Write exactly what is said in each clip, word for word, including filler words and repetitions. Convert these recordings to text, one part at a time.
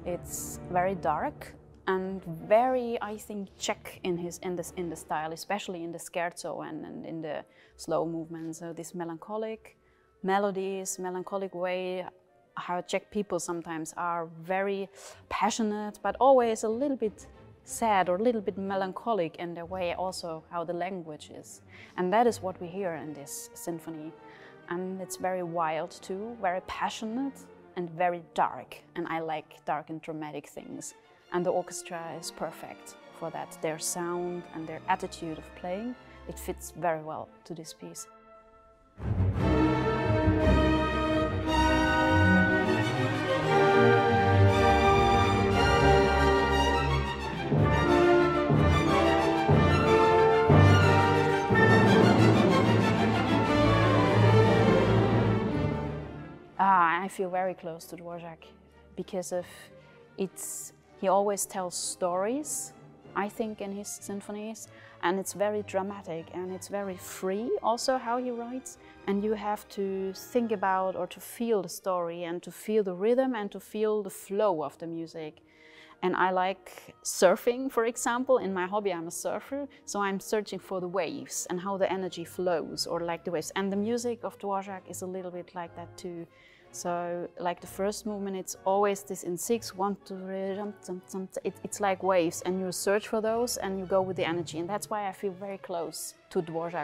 It's very dark and very, I think, Czech in his in this in the style, especially in the scherzo and, and in the slow movements. So this melancholic melodies, melancholic way, how Czech people sometimes are very passionate, but always a little bit sad or a little bit melancholic in their way, also how the language is. And that is what we hear in this symphony. And it's very wild too, very passionate and very dark. And I like dark and dramatic things. And the orchestra is perfect for that. Their sound and their attitude of playing, it fits very well to this piece. Ah, I feel very close to Dvorak because of it's. He always tells stories, I think, in his symphonies, and it's very dramatic and it's very free also how he writes. And you have to think about or to feel the story and to feel the rhythm and to feel the flow of the music. And I like surfing, for example. In my hobby, I'm a surfer, so I'm searching for the waves and how the energy flows, or like the waves. And the music of Dvorak is a little bit like that too. So, like the first movement, it's always this in six, one, two, three, it, it's like waves, and you search for those and you go with the energy. And that's why I feel very close to Dvorak.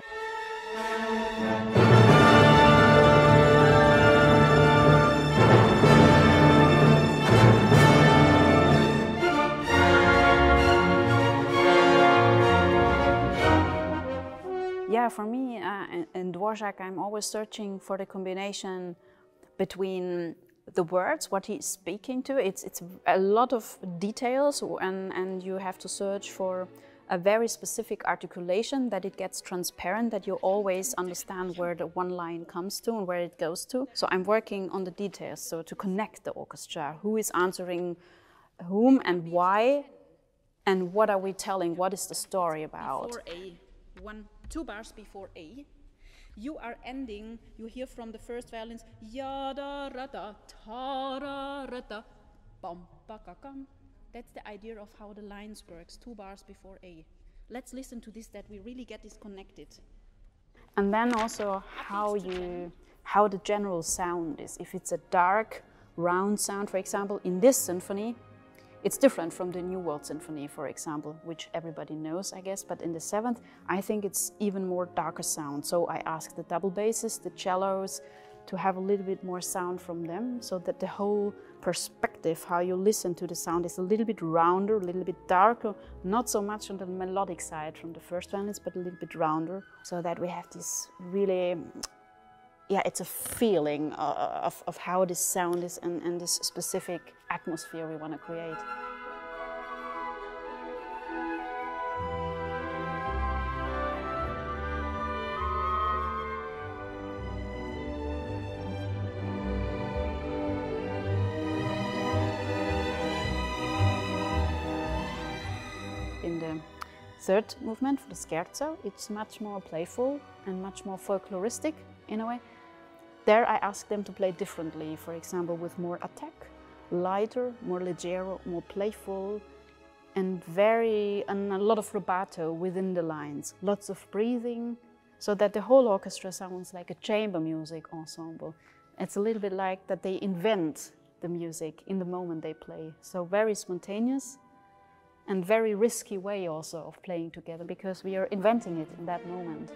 Yeah, for me, uh, in, in Dvorak, I'm always searching for the combination between the words, what he's speaking to. It's, it's a lot of details, and, and you have to search for a very specific articulation, that it gets transparent, that you always understand where the one line comes to and where it goes to. So I'm working on the details, so to connect the orchestra, who is answering whom and why, and what are we telling, what is the story about. Before A, one, two bars before A, you are ending, you hear from the first violins, yada rada, ta rada, bam bakakam. That's the idea of how the lines works, two bars before A. Let's listen to this, that we really get this connected. And then also how you, how the general sound is. If it's a dark, round sound, for example, in this symphony, it's different from the New World Symphony, for example, which everybody knows, I guess. But in the seventh, I think it's even more darker sound. So I asked the double basses, the cellos, to have a little bit more sound from them, so that the whole perspective, how you listen to the sound, is a little bit rounder, a little bit darker, not so much on the melodic side from the first violins, but a little bit rounder, so that we have this really, yeah, it's a feeling of, of how this sound is, and, and this specific atmosphere we want to create. In the third movement, for the scherzo, it's much more playful and much more folkloristic in a way. There I asked them to play differently, for example, with more attack, lighter, more leggero, more playful, and very, and a lot of rubato within the lines, lots of breathing, so that the whole orchestra sounds like a chamber music ensemble. It's a little bit like that they invent the music in the moment they play. So very spontaneous and very risky way also of playing together, because we are inventing it in that moment.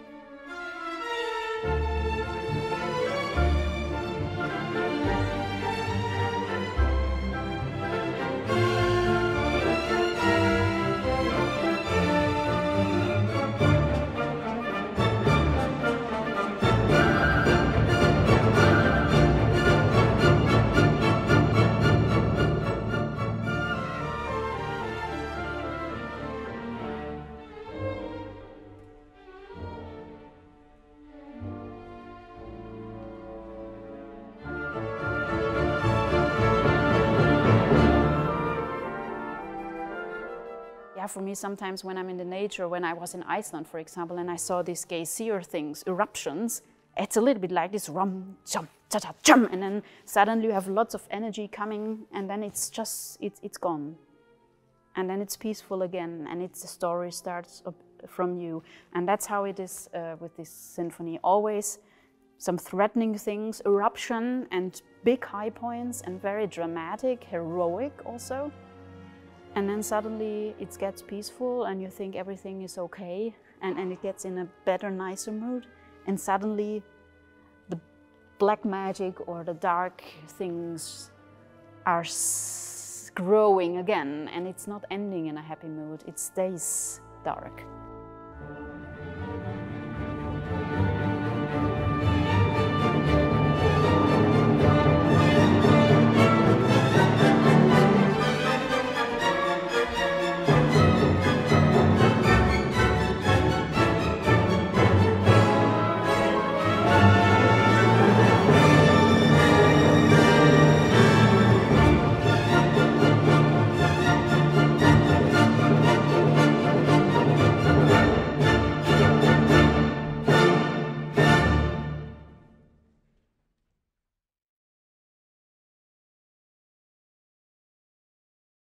For me, sometimes when I'm in the nature, when I was in Iceland, for example, and I saw these geysir things, eruptions, it's a little bit like this rum, jump, cha cha, jump, and then suddenly you have lots of energy coming, and then it's just, it's, it's gone. And then it's peaceful again, and it's, the story starts up from you. And that's how it is uh, with this symphony. Always some threatening things, eruption and big high points, and very dramatic, heroic also. And then suddenly it gets peaceful and you think everything is okay, and, and it gets in a better, nicer mood. And suddenly the black magic or the dark things are s growing again, and it's not ending in a happy mood, it stays dark.